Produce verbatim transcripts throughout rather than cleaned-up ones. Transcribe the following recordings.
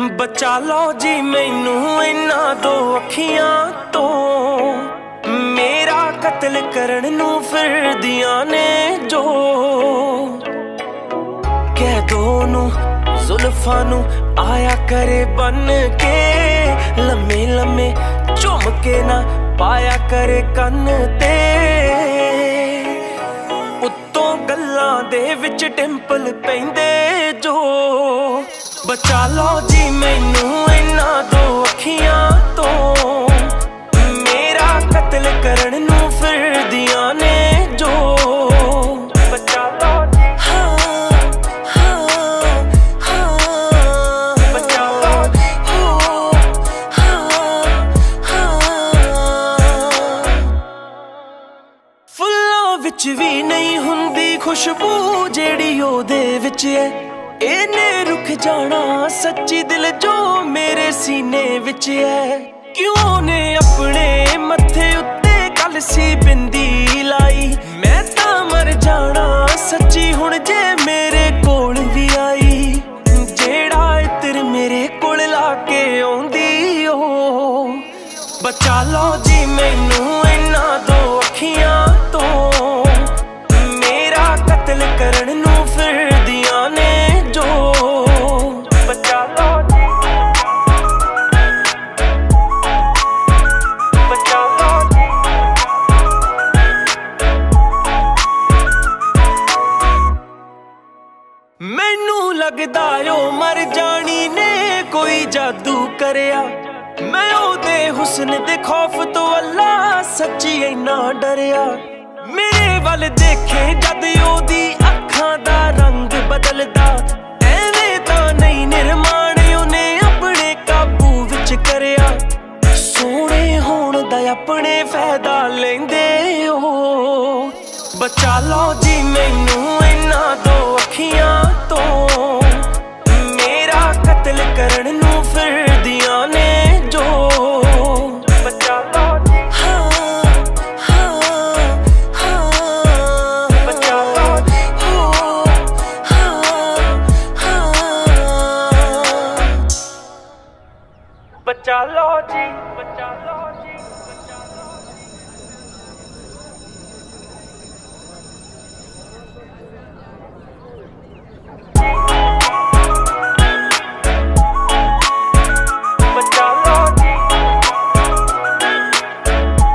बचा लो जी मैनू इन्हां दो अखियां तो, मेरा कत्ल करन नू फिरदियां ने जो। कह दो नू जुल्फां नू आया करे बन के, लम्मे लम्मे झुम के ना पाया करे कन ते। उत्तों गल्लां दे विच डिंपल पैंदे जो। बचा लो जी मैनू इन्हां दो अखियां तो, मेरा कत्ल करन नू फिरदियां ने जो। बचा लो जी, हाँ हाँ हाँ, बचा लो जी, हो हाँ हाँ। फुल्लां विच भी नहीं हुंदी खुशबू जेड़ी ओदे विच है, इन्ने रुक जाना सच्ची दिल जो मेरे सीने विच है। क्यों ने अपने मत्थे उत्ते कलसी बिंदी लाई, मैं तां मर जाना सच्ची हुण जे मेरे कोल भी आई। जेड़ा इत्र मेरे कोल लाके आउंदी ओ। बचा लो जी मैनू इन्हां दो अखियां तो, मेरा कत्ल करन नू फिरदियां ने जो। बचा लो जी, बचा लो जी। मैनू लगदा ओ मर जानी ने कोई जादू करया, मैं ओदे हुस्न दे खौफ तो अल्लाह सच्ची इन्ना डरिया। मेरे वल देखे जद ओदी अखां दा रंग बदलदा, एवें तां नहीं निर्माण उन्ने अपने काबू विच करया। सोहणे होण दा अपने फायदा लैंदे ओ। बचा लो जी मैनू इन्हां दो अखियां तो, मेरा कत्ल करन नू फिरदियां ने जो। बचा लो जी, हाँ हाँ हाँ, बचा लो जी, हो हाँ हाँ। बचा लो जी, बचा लो जी, बचा लो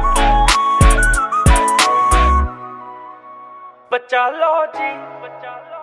बचा लो जी, बचा लो।